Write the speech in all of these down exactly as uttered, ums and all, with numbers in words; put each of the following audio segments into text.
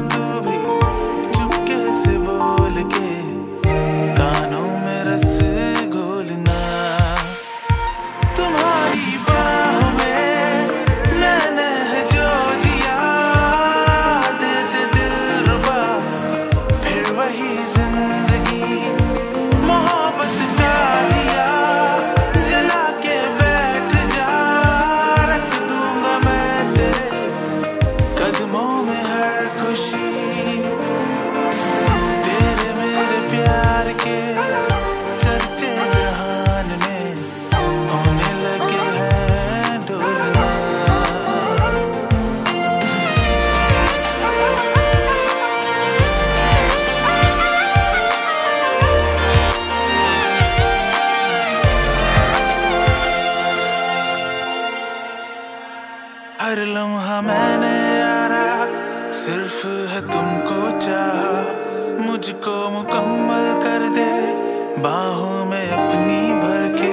तू भी चुपके से बोल के कानों में रस घोलना। तुम्हारी बाहों में मैंने है जो जिया, दे दे दिलरुबा फिर वही जिंदगी। मोहब्बत का दिया जला के बैठ जा, रख दूंगा मैं तेरे कदमों में हर खुशी। तेरे मेरे प्यार के चर्चे जहान में होने लगे हैं ढोलना। हर लम्हा मैंने यारा सिर्फ है तुमको चाहा, मुझको मुकम्मल कर दे बाहों में अपनी भर के।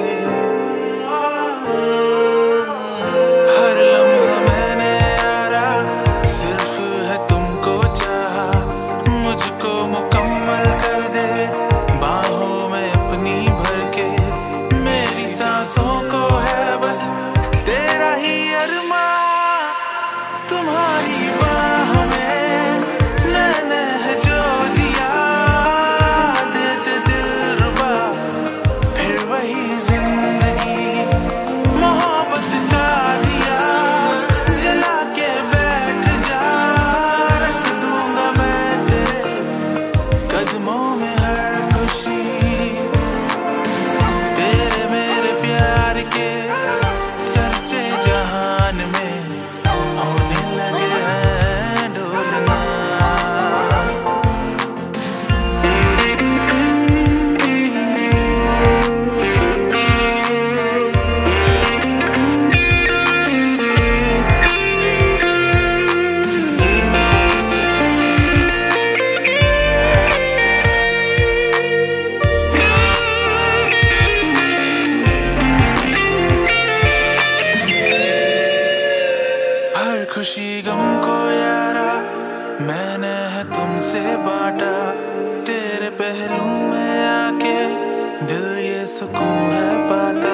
हर लम्हा मैंने यारा सिर्फ है तुमको चाहा, मुझको मुकम्मल कर दे बाहों में अपनी भर के। मेरी सांसों को है बस तेरा ही अरमा। तुम्हारी बाहों में मैंने है जो जिया, दे दे दिलरुबा फिर वही जिंदगी। मोहब्बत का दिया जला के बैठ जा, रख दूंगा मैं तेरे कदमों में हर खुशी। तेरे मेरे प्यार के चर्चे जहान में होने लगे हैं ढोलना। हर खुशी गम को यारा मैंने है तुमसे बांटा, तेरे पहलू में आके दिल ये सुकून है पाता।